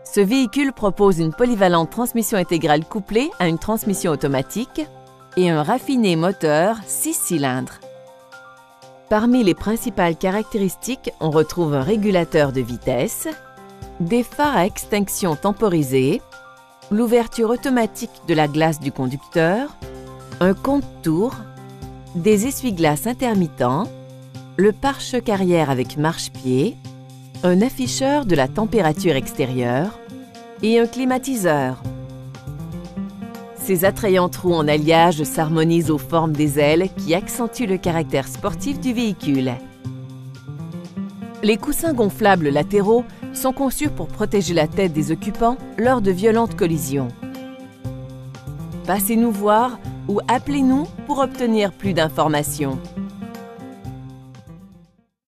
Ce véhicule propose une polyvalente transmission intégrale couplée à une transmission automatique et un raffiné moteur 6 cylindres. Parmi les principales caractéristiques, on retrouve un régulateur de vitesse, des phares à extinction temporisée, l'ouverture automatique de la glace du conducteur, un compte-tours, des essuie-glaces intermittents, le pare-choc arrière avec marche-pied, un afficheur de la température extérieure et un climatiseur. Ces attrayantes roues en alliage s'harmonisent aux formes des ailes qui accentuent le caractère sportif du véhicule. Les coussins gonflables latéraux sont conçus pour protéger la tête des occupants lors de violentes collisions. Passez nous voir ou appelez-nous pour obtenir plus d'informations.